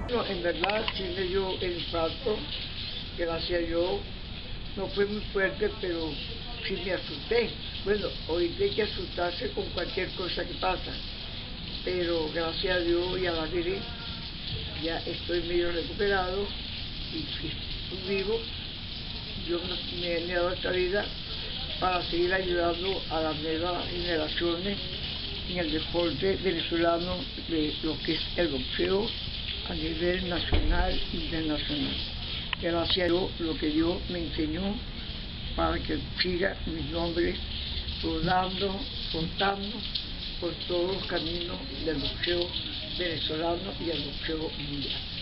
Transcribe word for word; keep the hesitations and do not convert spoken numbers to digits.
No, en verdad sí me dio el infarto, gracias a Dios, no fue muy fuerte, pero sí me asusté. Bueno, ahorita hay que asustarse con cualquier cosa que pasa, pero gracias a Dios y a la Virgen ya estoy medio recuperado y sí, estoy vivo. Yo me, me he dado esta vida para seguir ayudando a las nuevas generaciones en el deporte venezolano de lo que es el boxeo a nivel nacional e internacional. Gracias a Dios, lo que Dios me enseñó para que siga mi nombre rodando, contando por todos los caminos del boxeo venezolano y el boxeo mundial.